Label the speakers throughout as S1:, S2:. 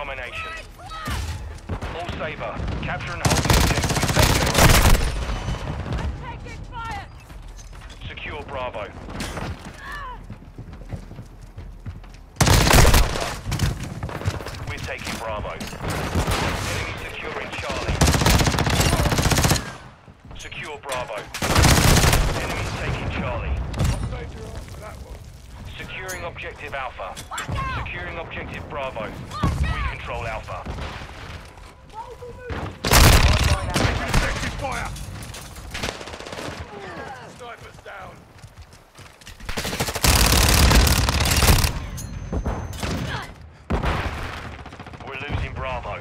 S1: domination. All Sabre, capture and hold the objective.
S2: I'm taking fire!
S1: Secure Bravo. We're taking Bravo. Enemy securing Charlie. Secure Bravo. Enemy taking Charlie. Securing objective Alpha. Securing objective Bravo. We control Alpha.
S3: Effective fire! Sniper's down.
S1: We're losing Bravo.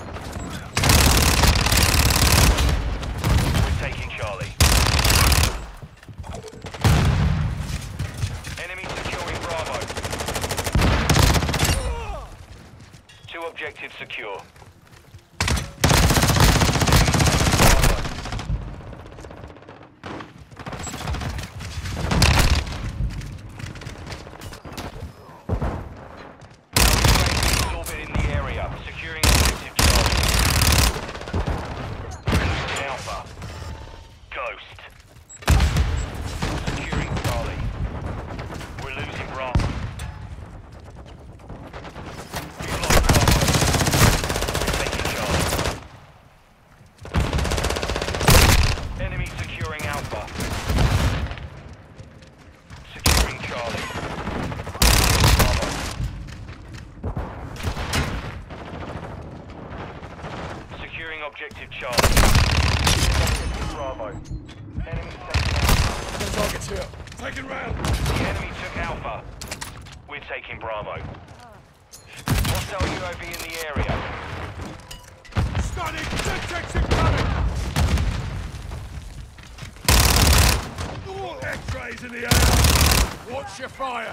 S1: We're taking Charlie. Enemy securing Bravo. Two objectives secure. Objective Charlie. Objective Bravo. Enemy taking Alpha.
S3: Targets here. Taking round.
S1: The enemy took Alpha. We're taking Bravo. Hostile UAV in the area.
S3: Stunning! Detects incoming! All X-rays in the air! Watch your fire!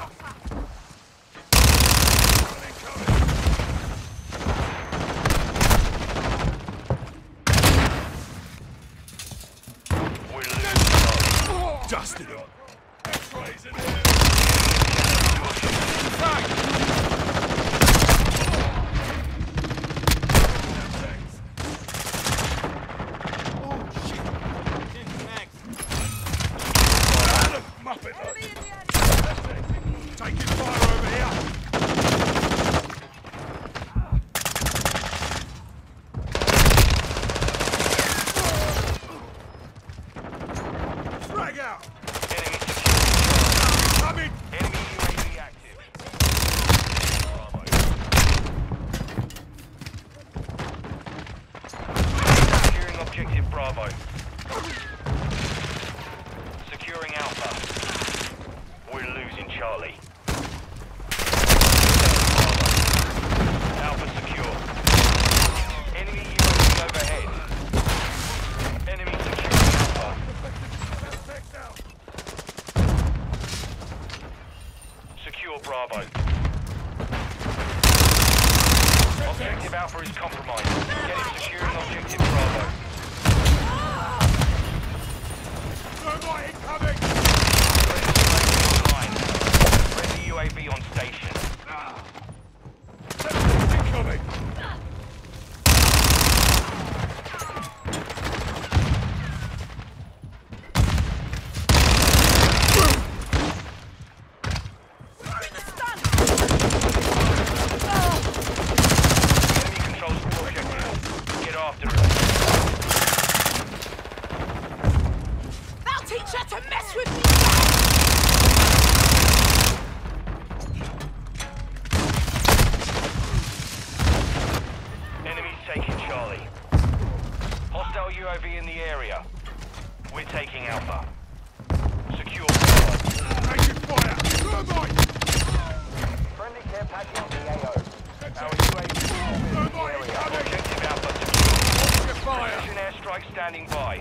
S3: Dusted him. X-rays in here. Oh shit! Adam, Muppet! Taking fire over here. Frag out!
S1: Enemy secure.
S3: Coming!
S1: Enemy UAV active. Bravo. Securing objective Bravo. Securing Alpha. We're losing Charlie. Alpha secure. Enemy UAV overhead. Enemy securing Alpha. Secure Bravo. Objective Alpha is compromised. Get him securing objective Bravo.
S3: Thermite incoming!
S1: Friendly UAV on station.
S3: Incoming!
S1: Enemy controls all objectives. Get after it.
S2: They'll teach her to mess with me!
S1: Enemies taking Charlie. Hostile UAV in the area. We're taking Alpha. Secure Bravo.
S3: Taking fire! Thermite!
S1: Friendly care package on the AO. Our UAV is in the
S3: Thermite
S1: area.
S3: incoming!
S1: Objective Alpha secure.
S3: Watch your fire!
S1: Precision airstrike standing by.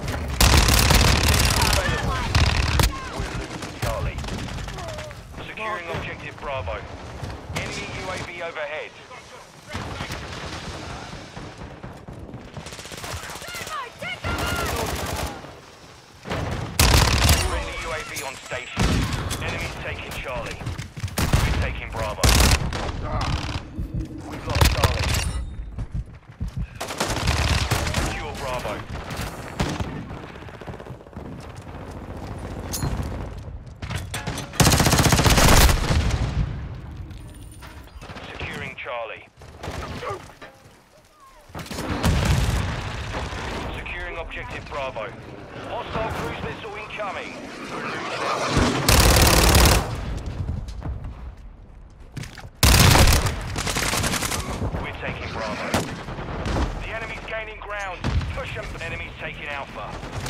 S1: We're losing Charlie. Securing objective Bravo. Enemy UAV overhead. Friendly UAV on station. Enemies taking Charlie. We're taking Bravo. We've lost Charlie. objective Bravo. Hostile cruise missile incoming. We're losing out. We're taking Bravo. The enemy's gaining ground. Push them. Enemy's taking Alpha.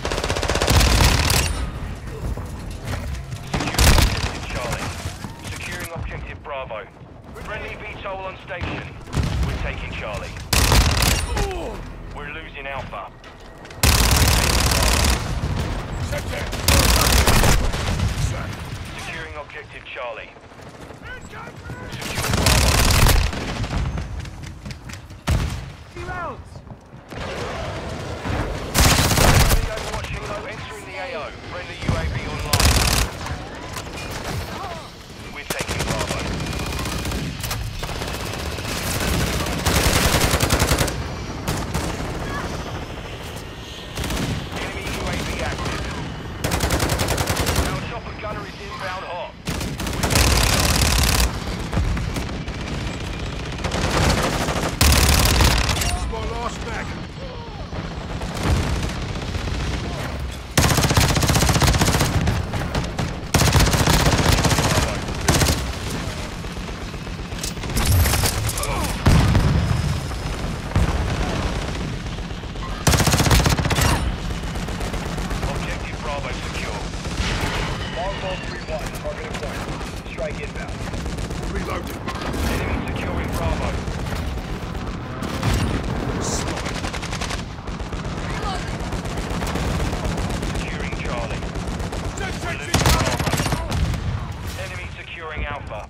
S1: Securing objective Bravo. Friendly VTOL on station. We're taking Charlie. We're losing Alpha. Securing objective Charlie. Secure Bravo. Friendly Overwatch Hilo entering the AO. Friendly UAV online. We're taking Bravo. Enemy UAV active. Our chopper gunner is inbound hot.
S3: It's my last mag.
S1: Objective Bravo secure. Longbow 3-1, target point. Strike inbound.
S3: Reloading.
S1: Enemy securing Bravo. Securing Charlie. Losing Bravo. Enemy securing Alpha.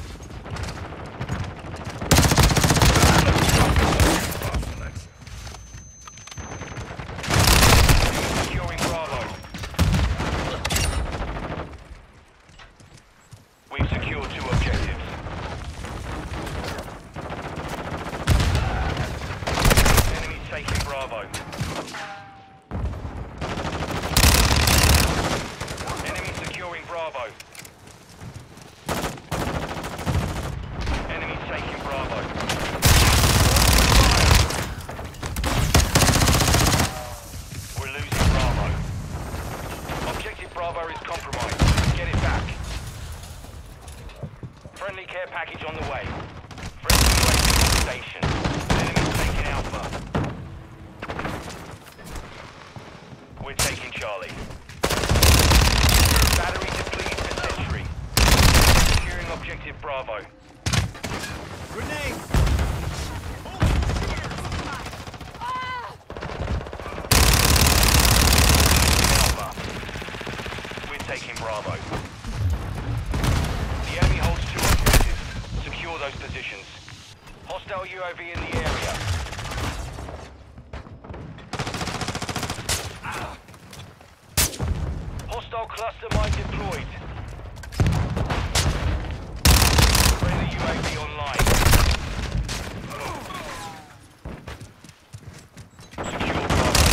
S1: Securing Bravo. We've secured 2 objectives. Enemy taking Bravo. Enemy securing Bravo. Enemy taking Bravo. We're losing Bravo. Objective Bravo is compromised. Get it back. Friendly care package on the way. Friendly UAV on station. Enemy taking Alpha. We're taking Charlie. Battery depleted for Sentry. Securing objective Bravo.
S3: Grenade!
S1: Alpha. We're taking Bravo. The enemy holds 2 objectives. Secure those positions. Hostile UAV in the area. Hostile cluster mine deployed. Friendly UAV online. Secure Bravo.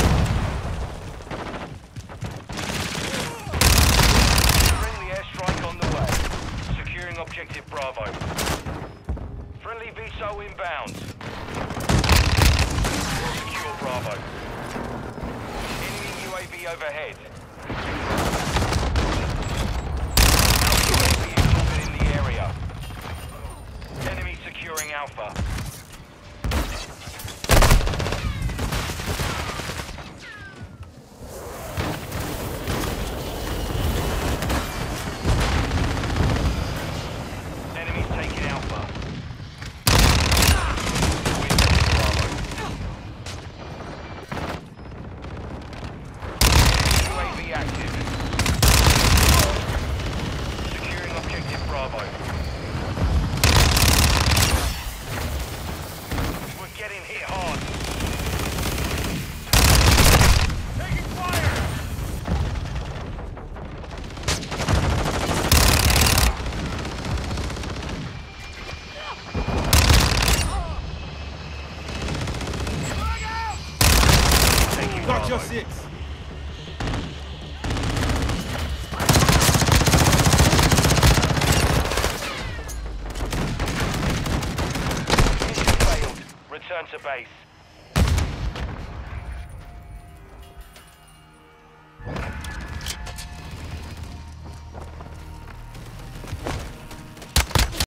S1: Friendly airstrike on the way. Securing objective Bravo. Friendly VSO inbound. Secure Bravo. Enemy UAV overhead. Our UAV is orbited in the area. Enemy securing Alpha. Enemies taking Alpha. We're taking Bravo. UAV active. Securing objective Bravo. We're getting hit hard.
S3: Taking fire!
S1: Taking
S3: Got your
S1: Bravo.
S3: 6.
S1: Mission failed. Return to base.